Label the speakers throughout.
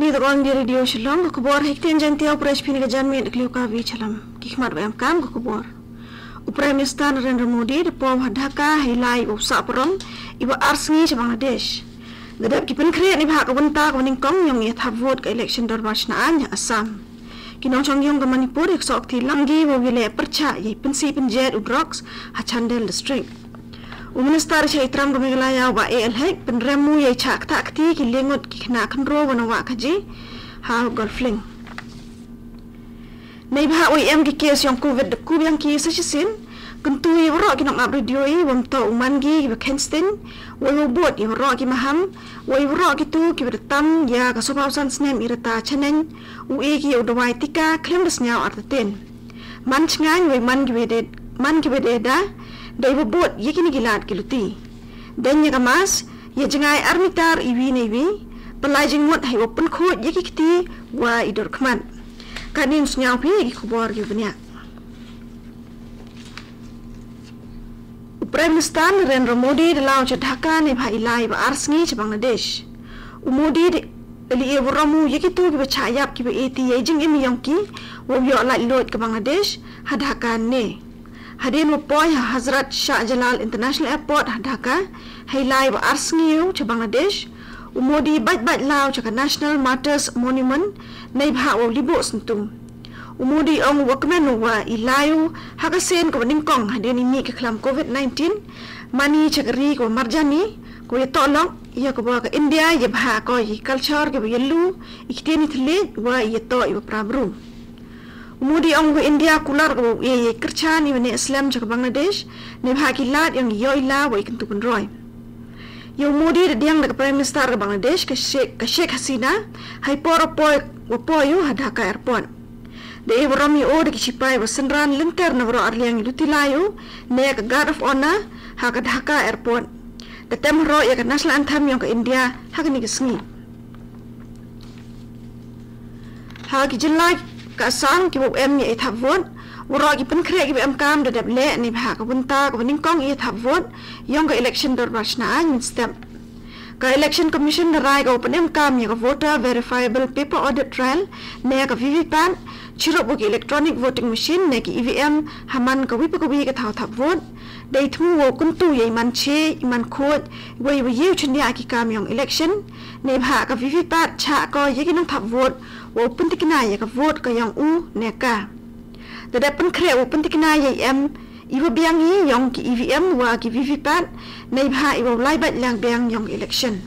Speaker 1: Bidron di radio shalom kubor hektin jantia upres pini ke janmi dekliu ka vi chalam kikmat bayam kam kubor upre Minister Narendra Modi de po Dhaka hilai usa prom iba arsngi cha Bangladesh gadap kipen kre ni bha ka banta ka ning kong yong yat vote ka election dor bashna an Assam kinong chong yong ka Manipur ek sok ti langgi wo wile percha ye pensi penjet udrox Hachandel district Minister Chaitram Gumigalaya wa ALH penremu ye chak takti ki lengot ki kena kanro wana wa kaji ha golfling nei bha OEM ki kes yang covid de kub yang ki sachisin kentu ye ro ki nok radio ye wam to umangi ki Kenston wo bot ye ro ki maham wo ro ki tu ki bertam ya ka sobausan snem irata chanen u e ki udawai tika klem desnyau arten man chngan we man ki bededa Dai bot ye kini gilat kiluti dan ye kamas ye jengai armitar iwi newi pelajing mot hai open khot ye kiti wa idor kman kanin snyau pi ki kubor yu bnya Prime Minister Narendra Modi de launch Dhaka ne bhai lai ba arsngi cha Bangladesh Modi de li e waramu ye kitu ki bachayap ki be eti ye jing im yongki wo yo la lot ka Bangladesh ha Dhaka ne Hadin Mupoy Hazrat Shah Jalal International Airport Dhaka Hailai wa arsngiu cha Bangladesh Modi bat lao cha National Martyrs Monument nei bha wo libo sentum Modi ong wakmen wa ilayu hakasen ko ningkong hadin ini ke klam COVID-19 mani chagri ko marjani ko ye tolong ya ko ba ka India ye bha ko ye culture ke yelu iktieni thle wa ye to i prabru Mudi ong India kular ko ye kerchani ne Islam cha Bangladesh ne bhagilat yang yoila wa ikentu penroy yo Mudi de diang de Prime Minister Bangladesh ke Sheikh Hasina hai poro poy wa poyu Dhaka airport de evrami o de chipai wa senran lenter na bro arliang lutilayu ne ka guard of honor ha ka Dhaka airport de temro ya ka national anthem yang ke India ha ka ni kesngi ha ki jilai ka sang ki bo em ye thap vot woro ki pen kre ki em kam de le ni bha ka bunta ka ning kong ye thap vot yong ka election dor bashna an step ka election commission de rai ka open em kam ye ka voter verifiable paper audit trial ne ka VVPAT chiro bo ki electronic voting machine ne ki EVM haman ka wipa ka wi ka thap vot dei thu wo kun tu ye man che man khot wei wi yu chen ya ki kam yong election ne bha ka VVPAT cha ko ye ki nang thap vot wo pentikna ye ka vote ka yang u neka da pen kre wo pentikna ye em iwo biang yi yong ki EVM wa ki VVPAT nei bha iwo lai bat lang biang yong election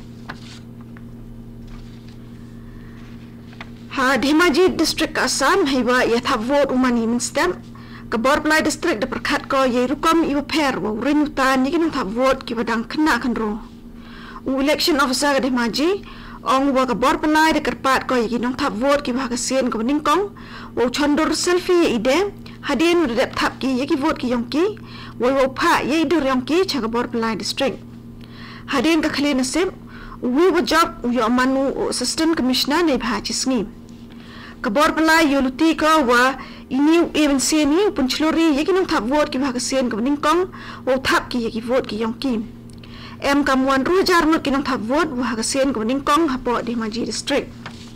Speaker 1: ha Dhemaji district Assam heiwa ye tha vote umani min stem ka Borplai district de perkhat ko ye rukom iwo per wo renutan ni kin tha vote ki badang khna khanro election officer ka Dhemaji ong wa ka Borplai de karpat ko yi nong thap vote ki bha ka sen ko ning kong wo chondur selfie ide hadin de thap ki ye ki vote ki yong ki wo pha ye dur yong ki cha ka Borplai district hadin ka khale nasib we wo job yo manu assistant commissioner ne bha chisngi ka Borplai yuluti ko wa ini even seni punchlori ye ki nong thap vote ki bha ka sen ko ning kong wo thap ki ye ki vote ki yong ki em kamuan rujar mut kinong thap vote wa ka sen ko ning kong hapo Dhemaji district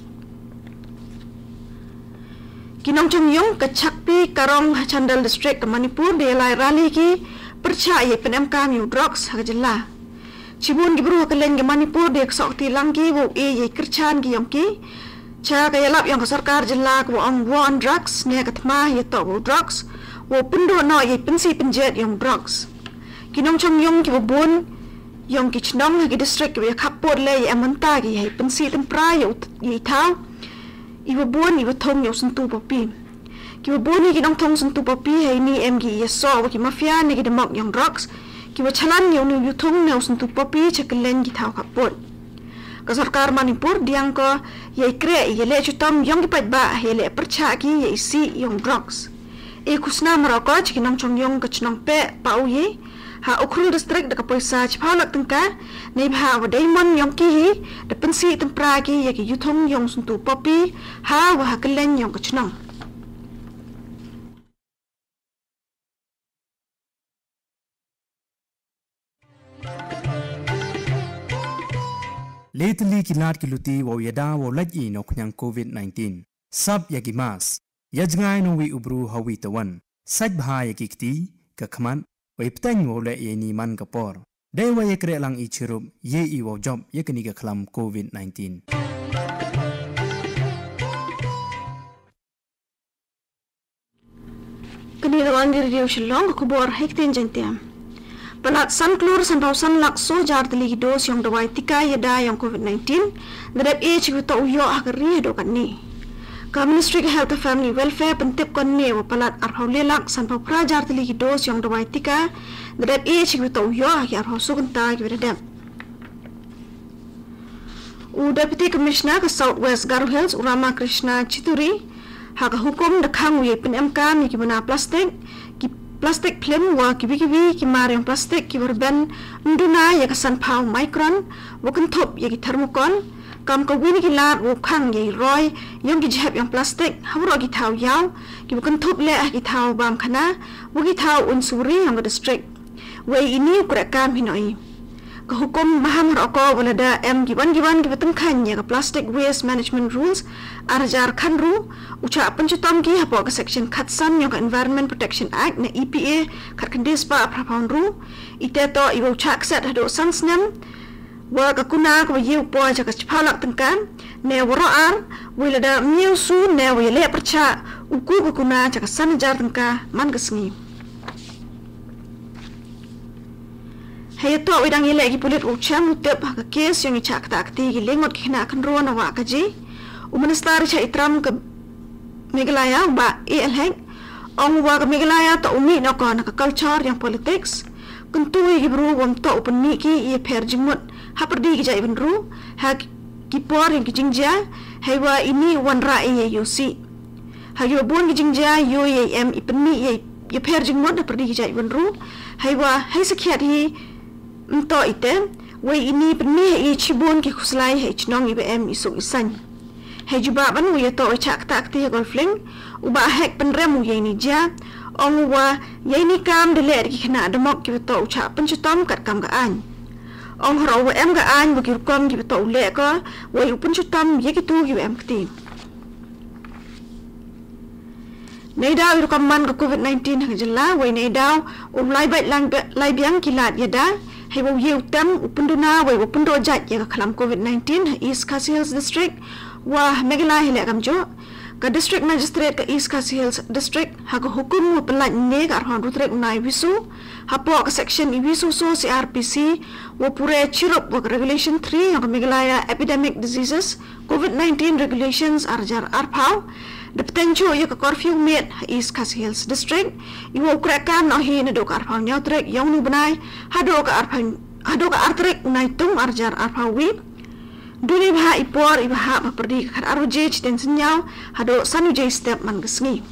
Speaker 1: kinong chung yung ka Chakpi Karong Hachandel district ka Manipur de lai rally ki percha ye pen em kam yu drugs ha jilla chibun gi bru ka leng ge Manipur de sok ti lang ki wo e ye kirchan gi yong ki cha ka yalap yang ka sarkar jilla ko on war on drugs ne ka thma ye to drugs wo pundo no ye pensi penjet yung drugs kinong chung yung ki bun Yong kichnong ki district we khapor le amanta gi hai pensi tem pra yo yi thau iwo bon iwo thong yo suntu popi ki wo boni ki nong thong suntu popi hai ni em gi yeso ki mafia ni ki demok yong drugs ki wo chalan yo ni yu thong ne suntu popi chaklen gi thau khapor ka sarkar Manipur diang ko ye kre ye le chutam yong ki pat ba he le percha ki ye si yong drugs e kusna maroko ki nong chong yong ka chnong pe pau ye ha Ukhrul district de kapoisa chphalak tengka nei bha wa daimon yong ki hi de pensi tempra ki ye ki yuthong yong suntu popi ha wa haklen yong kachnong
Speaker 2: Lately kilat kiluti wo yada wo lagi no knyang COVID-19 sab yagi mas yajngai no wi ubru hawi tawan saj bha yagi kti ka khman wa iptang wo le yeni man kapor dai wa yakre lang I chirup ye I wo job yakni ka khlam COVID-19
Speaker 1: Kini lawan diri dia usilong kubur hektin jentiam. Pelat san klur san pausan lakso jar teli dos yang dawai tika yada yang COVID-19 dadap kita uyo akari do kan ni. Ka Ministry of Health and Family Welfare pentip kon ni wa pelat arhau lelak san pau prajar teli dos yang dawai tika dadap kita uyo aki arhau sugenta ki bedam. Deputy Commissioner ke Southwest Garo Hills Urama Krishna Chituri hak hukum dekang wi pen MK mi ki bana plastik film wa ki ki mariam plastik ki berben nduna ya kasan pau micron bukan top ya ki thermocol kam ka wini ki lat wo khang ye roy yong ki jeb yang plastik hawro ki thau yaw ki bukan top le ki thau bam khana wo ki thau unsuri yang district we ini kura kam hinoi ka hukum maham roko walada giban ki betung khanya ka plastic waste management rules arjar khanru uca pencutam ki hapo ka section khatsan yang Environment Protection Act na EPA khat kandis pa prapaun ru ite to iwo chak set hado sansnam wa ka kuna ko yiu po ja ka chphalak tangkan ne woroar wilada miu su ne wile percha uku ko kuna ja ka sanjar tangka man gasngi Hayato widang ile gi pulit ucam utep ka kes yang chak takti gi lengot kina kan ro na wa ka ji Minister cha itram ke Meghalaya ba elheng ong wa ke Meghalaya to umi no ko na culture yang politics kuntui gi bru wam to upni ki ye per jimut ha perdi gi jai benru ha ki por yang ki jingja haiwa ini wan ra ye yusi ha yo bon gi jingja yo ye em ipni ye per jimut na perdi gi jai benru haiwa hai sakhiat hi to ite we ini pni I chibon ki khuslai he chnong IBM isuk isan he juba ban we to chak tak ti golfling uba hek penrem ye ni ja ong wa ye ni kam de le ki khna demok ki to cha pen chutom kat kam ga an ong ro we em ga an bu ki kom ki to le ko we pen chutom ye ki tu ki em kti nei daw ru kam man ko COVID-19 hang jala we nei daw lai bai lang lai biang kilat yada hei wo yeu tam upunduna we upundo jat ya khlam COVID-19 East Khasi Hills District wa Meghalaya hele kamjo ka district magistrate ka East Khasi Hills District ha ko hukum mo pelat ne ka arhon rutrek nai wisu hapo ka section wisu so CRPC wo pure chirup wa regulation 3 ka Meghalaya epidemic diseases COVID-19 regulations arjar arpau the potential ya ka curfew met East Khasi Hills District iwo krakan no hi na do ka arpau nyautrek yang nu benai hado ka artrek nai tung arjar arpau wi Duni baha ipor ibaha perdi kat aruje citen senyau hado sanuje step man gesngi.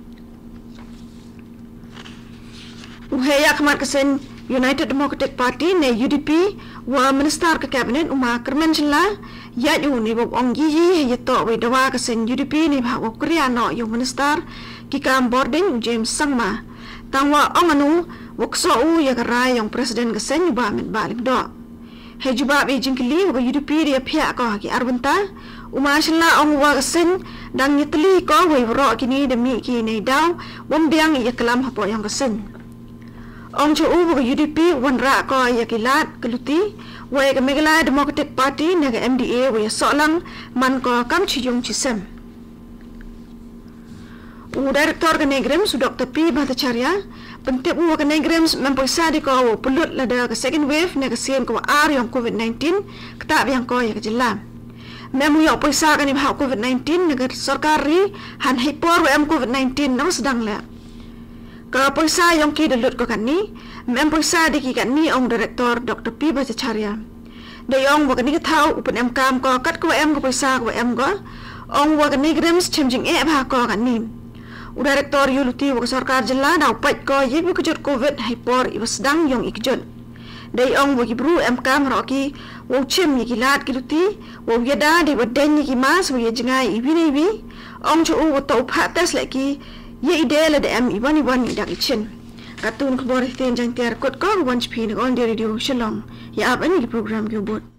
Speaker 1: Uhaya kemat kesen United Democratic Party ne UDP wa minister ke kabinet uma kermen jela ya yu ni bob onggi ye to we dawa kesen UDP ni baha Korea no yu minister ki kam boarding James Sangma tangwa onganu wokso u ya karai yang presiden kesen ba met balik do Hei juba Beijing kili wa UDP dia pihak ko ki arbenta umasla ong wa kesen dang nyetli ko we ro kini demi ki nei daw wom biang ya kelam hapo yang kesen ong chu wa UDP wan ra ko ya kilat keluti wa ke Meghalaya Democratic Party ne ke MDA wa so lang man ko kam chiyung chisem Director ke Negrem su Dr. P Bhattacharya Pentip wa ka Negrem mempoisa di ko pulut lada ke second wave ne ke siem ko ar yang COVID-19 kata biang ko ya ke jela memu yo poisa ka ni bah COVID-19 ne ke sarkari han hipor wa COVID-19 no sedang la ka poisa yang ki delut ko kan ni mempoisa di ki kan ni ong Director Dr. P Bhattacharya de yong wa ka ni ka thau upen em kam ko kat ko em ko poisa ko em go ong wa ka Negrem chimjing e bah ko kan ni Director Yuluti wa sarkar jela na upat ko ye bi kujut COVID hyper ibasdang yong ikjun dai ong wa gibru MK maroki wa chim ye gilat kiluti wa yada de waden ye mas wa ye jingai ibini bi ong chu wa to phatas laki ye idele de am ibani bani dak ichin katun khbor tin jang tiar kot ko wanch phin on radio shalom ya ab ani program ke bot